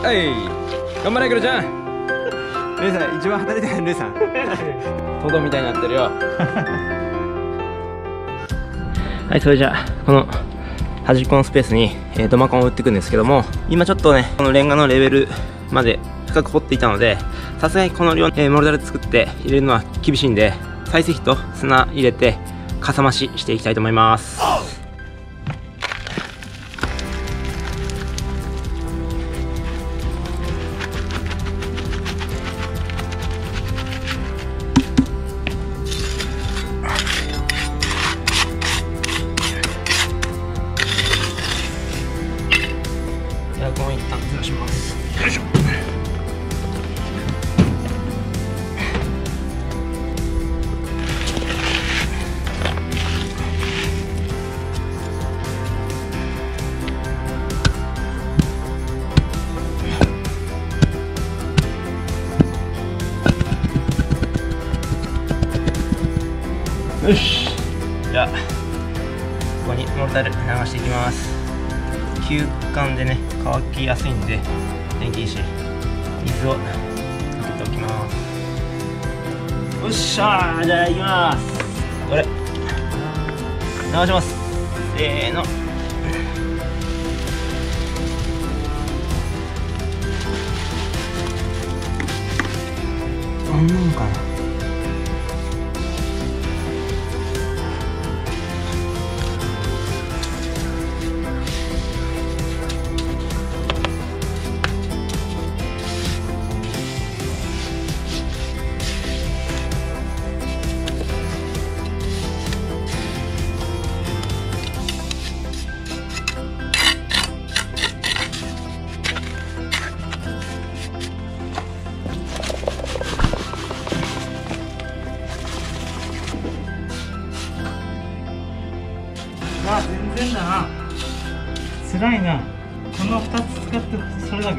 はい、頑張れクロちゃん。レイさん一番働いてないレイさんトドみたいになってるよはい、それじゃあこの端っこのスペースに、ドマコンを打っていくんですけども、今ちょっとねこのレンガのレベルまで深く掘っていたので、さすがにこの量、モルタル作って入れるのは厳しいんで、採石と砂入れてかさ増ししていきたいと思います。エアコン一旦ずらします。よいしょ。よし、じゃあここにモルタル流していきます。吸管でね乾きやすいんで天気いいし、水をかけておきます。よっしゃー、じゃあいきます。これ流します。せーの。あんなんかな。 あ、全然だな。辛いな。この2つ使ってそれだけ。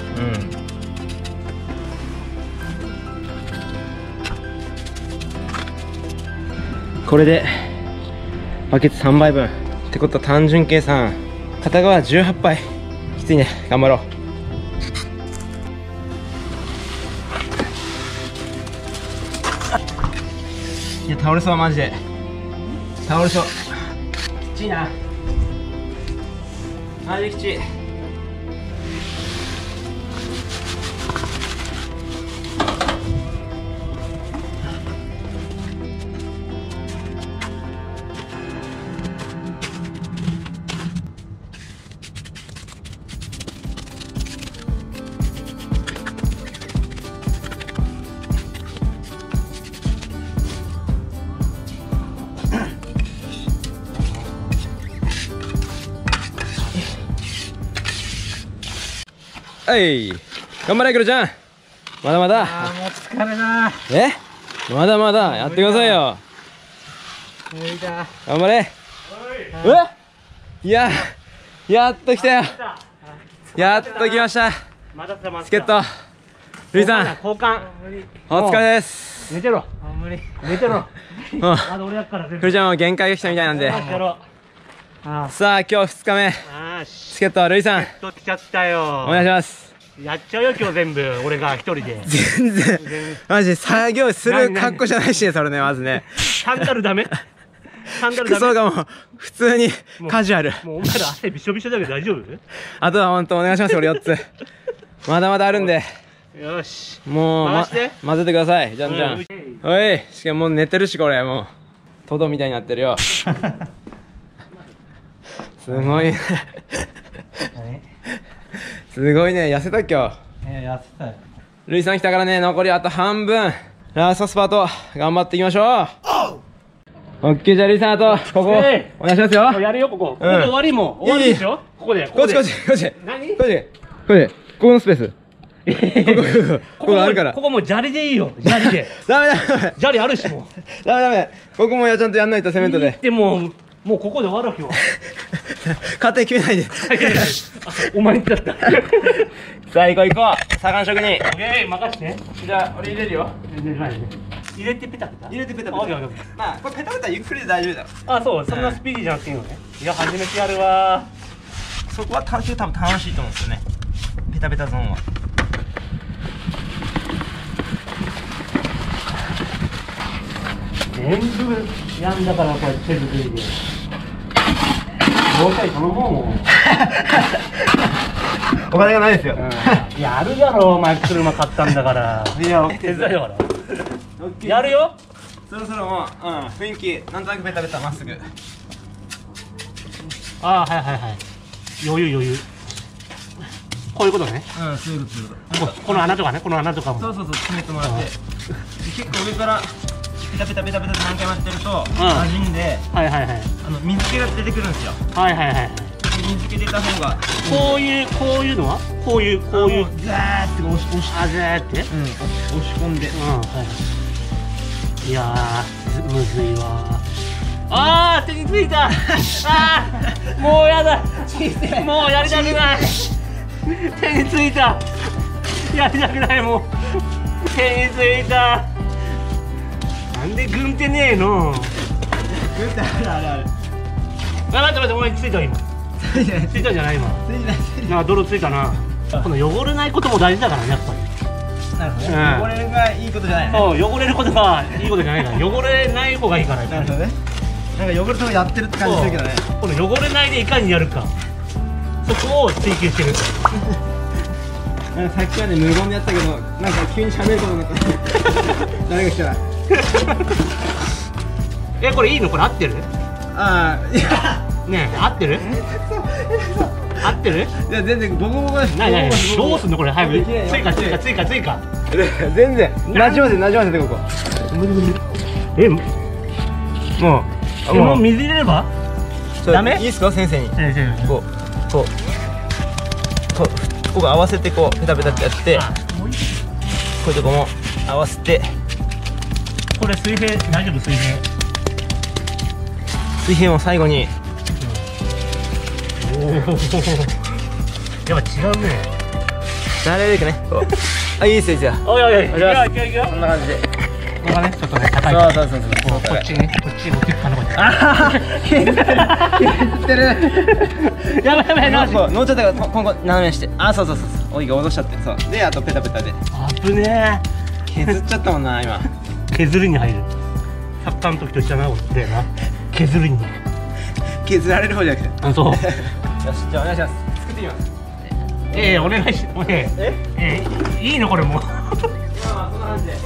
これでバケツ3杯分ってことは単純計算、片側18杯。きついね、頑張ろう。いや倒れそう、マジで倒れそう。きついな、マジできつい。はい、頑張れクロちゃん。まだまだ。 ああ、もう疲れな。 まだまだやってくださいよ。 無理だ。 頑張れ。いや、やっと来たよ。やっと来ました。助っ人ルイさん、 交換。 お疲れです。 寝てろ。無理。寝てろ。まだ俺やっから全部。 クロちゃんも限界が来たみたいなんで。さあ今日2日目。助っ人ルイさん。 来ちゃったよ。 お願いします。 やっちゃうよ今日全部俺が一人で。 全然マジ作業する格好じゃないしね、それね。まずねサンダルダメ。サンダルダメ。 服装がもう普通にカジュアル。 もうお前ら汗びしょびしょだけど大丈夫？ あとは本当お願いします。俺4つまだまだあるんで、 よしもう混ぜてください。じゃんじゃん。おい、しかももう寝てるし、これもうトドみたいになってるよすごいねすごいね、痩せた今日。 痩せたよ。 ルイさん来たからね、残りあと半分。ラストスパート頑張っていきましょう。オッケー、じゃあルイさんあとここお願いしますよ。 やるよ、ここ。ここで終わりも終わりでしょ。ここでこっちこっちこっち。 何？ こっちこれここのスペースここあるから。 ここもう砂利でいいよ。砂利でダメダメ砂利あるし、もうダメダメ。ここもちゃんとやんないと、セメントで。 でもうここで終わるわけよ。 勝手に決めないでお前にだったさあ行こう行こう、左官職人。 オッケー、任して。 じゃあ俺入れるよ。 入れてペタペタ。 入れてペタペタ。まあこれペタペタゆっくりで大丈夫だろ。 あ、そう、そんなスピーディーじゃなくていいのね。いや、初めてやるわ。 そこは多分楽しいと思うんですよね。 ペタペタゾーンは。 全部やんだからこれ手作りで。豪快頼もう。 お金がないですよ。 やるやろお前車買ったんだから。 いや、 手伝いだから。やるよ。 そろそろもう、雰囲気なんとなくペタペタまっすぐ。 ああ、はいはいはい。余裕余裕。こういうことね。 そういうこと。 この穴とかね、この穴とかも。 そう詰めてもらって。結構上からペタペタペタペタ何回もやってると馴染んで、 はいはいはい。 水気が出てくるんですよ。 はいはいはい。 水気出た方が。 こういうのは？こういう。 ザーって押しザーって。 押し込んで。 はい。いやー、むずいわ。あー、手についた。あー、もうやだ。もうやりたくない。手についた。やりたくないもう。手についた。なんで軍手ねえの。 軍手ある。 待ってお前ついた今。ついたじゃない今。なんか泥ついたな。この汚れないことも大事だからね、やっぱり。 なるほどね。汚れるがいいことじゃないね。 そう、汚れることがいいことじゃないから。汚れない方がいいから。 なるほどね。なんか汚れとかやってるって感じするけどね。 この汚れないでいかにやるか。そこを追求してる。 なんかさっきはね無言でやったけど、なんか急に喋ることになった。誰が来たら。 これいいの？これ合ってる？ ああ、いや。 ねえ、合ってる？合ってる？ いや全然ボコボコです。 ないどうすんのこれ？早く追加。 全然なじませてここ。もう水入れれば？ダメ？ いいですか先生に。こう合わせてこうペタペタってやって、こういうとこも合わせて。 これ水平大丈夫？水平も最後に。 おお。やっぱ違うね。 なるべくね。あ、いいですよ。 おいおいおい。いくよ。 こんな感じで。 ここがね、ちょっとね、高い。そう。こっちに持っていくかな、こっち。 ああ、削ってる。 やばい。 もうちょっと今後斜めにして。あ、そう。おいが戻しちゃって。そう。で、あとペタペタで。 危ねえ。削っちゃったもんな、今。 削りに入る。サッカーの時と一緒だな、俺ってな。削りに。 削られる方じゃなくて。 そう。 よし、じゃあお願いします。作ってみます。 お願いします。いいのこれもう。 そんな感じで。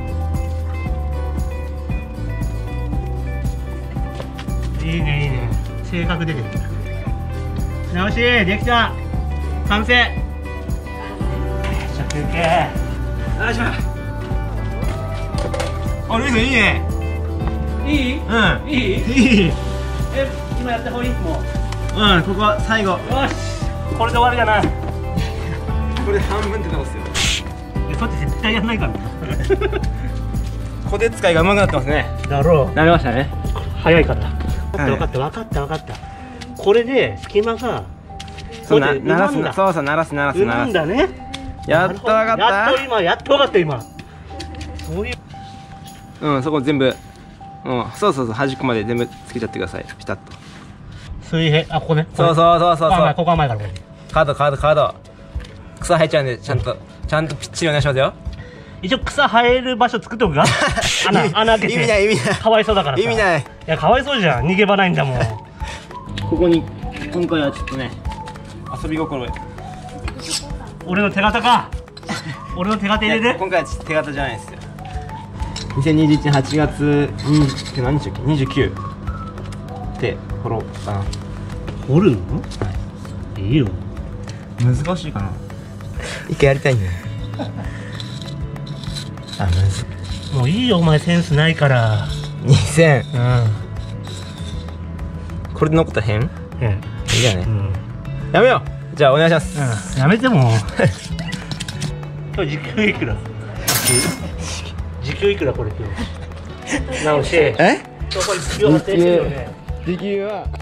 いいね。性格出てる。直しできた。完成。休憩。 よいしょ。あ、ルイ君いいね。 いい？ うん。いい。 今やった方がいい？もう。 ここは最後。 よし。これで終わりだな。 これで半分ってとこっすよ。 そっち絶対やんないからな。 小手使いが上手くなってますね。 だろう。 なりましたね。 早いから。分かった。これで隙間が。 そう鳴らす。そう鳴らす。 なんだね。 やっと分かった。 やっと分かった今。そういう。 そこ全部。そう端っこまで全部つけちゃってください。ピタッと。 水平、ここね。 そう。 ここが前からこれ。 カード。草生えちゃうんでちゃんとぴっちりお願いしますよ。 一応草生える場所作っておくか。穴開けて。 意味ない。 かわいそうだからさ。 意味ない。 いやかわいそうじゃん。逃げ場ないんだもん。 ここに今回はちょっとね遊び心。 俺の手形か。俺の手形入れて。 今回は手形じゃないですよ。2021年8月20何日だっけ？29って掘ろうかな。 掘るの？いいよ。 難しいかな。一回やりたいんだよ。 もういいよお前センスないから。 2000。これで残ったら変？いいやね。やめよう。じゃあお願いします。 やめても。今日時給いくら？時給いくらこれ今日。直し。 今日これ時給は？ 時給は